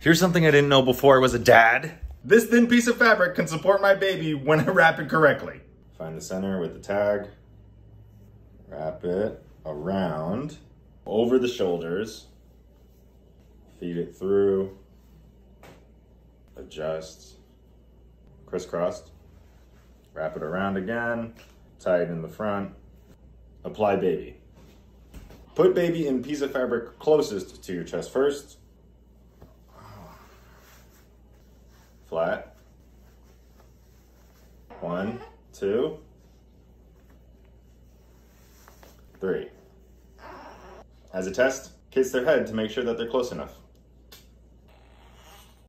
Here's something I didn't know before I was a dad. This thin piece of fabric can support my baby when I wrap it correctly. Find the center with the tag. Wrap it around, over the shoulders. Feed it through. Adjust. Crisscrossed. Wrap it around again. Tie it in the front. Apply baby. Put baby in piece of fabric closest to your chest first. Flat. 1, 2, 3. As a test, kiss their head to make sure that they're close enough.